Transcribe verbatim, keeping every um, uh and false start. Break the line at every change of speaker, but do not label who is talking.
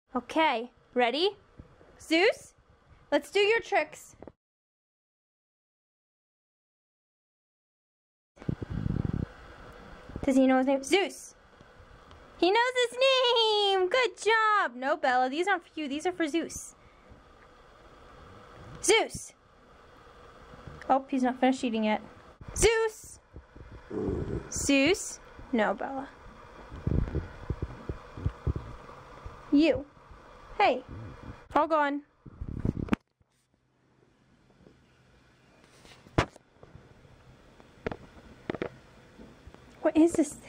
Okay, ready? Zeus, let's do your tricks. Does he know his name? Zeus! He knows his name! Good job! No, Bella, these aren't for you. These are for Zeus. Zeus! Oh, he's not finished eating yet. Zeus! Zeus? No, Bella. You. Hey. All gone. What is this thing?